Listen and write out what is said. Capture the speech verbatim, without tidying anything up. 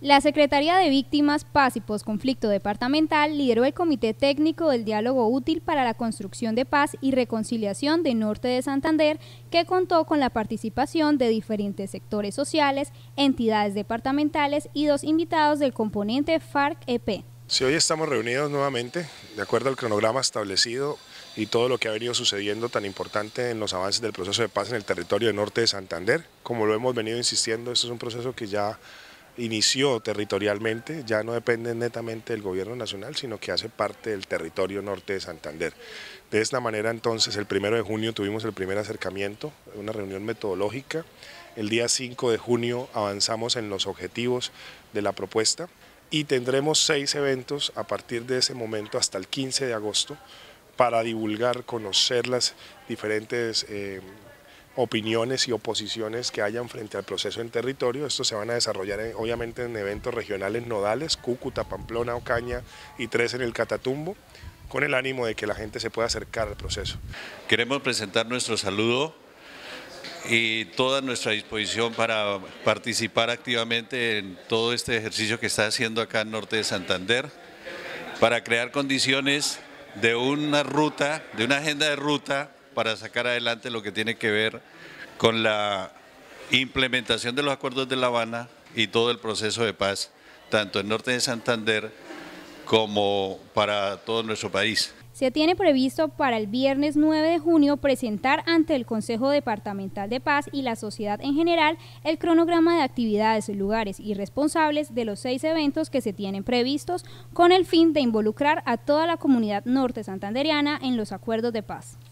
La Secretaría de Víctimas, Paz y Posconflicto Departamental lideró el Comité Técnico del Diálogo Útil para la Construcción de Paz y Reconciliación de Norte de Santander, que contó con la participación de diferentes sectores sociales, entidades departamentales y dos invitados del componente FARC-E P. Sí, hoy estamos reunidos nuevamente, de acuerdo al cronograma establecido y todo lo que ha venido sucediendo tan importante en los avances del proceso de paz en el territorio de Norte de Santander. Como lo hemos venido insistiendo, esto es un proceso que ya inició territorialmente, ya no depende netamente del gobierno nacional, sino que hace parte del territorio norte de Santander. De esta manera, entonces, el primero de junio tuvimos el primer acercamiento, una reunión metodológica. El día cinco de junio avanzamos en los objetivos de la propuesta y tendremos seis eventos a partir de ese momento hasta el quince de agosto para divulgar, conocer las diferentes eh, opiniones y oposiciones que hayan frente al proceso en territorio. Estos se van a desarrollar en, obviamente en eventos regionales nodales, Cúcuta, Pamplona, Ocaña y tres en el Catatumbo, con el ánimo de que la gente se pueda acercar al proceso. Queremos presentar nuestro saludo y toda nuestra disposición para participar activamente en todo este ejercicio que está haciendo acá en Norte de Santander, para crear condiciones de una ruta, de una agenda de ruta para sacar adelante lo que tiene que ver con la implementación de los acuerdos de La Habana y todo el proceso de paz, tanto en Norte de Santander como para todo nuestro país. Se tiene previsto para el viernes nueve de junio presentar ante el Consejo Departamental de Paz y la sociedad en general el cronograma de actividades, lugares y responsables de los seis eventos que se tienen previstos, con el fin de involucrar a toda la comunidad norte santanderiana en los acuerdos de paz.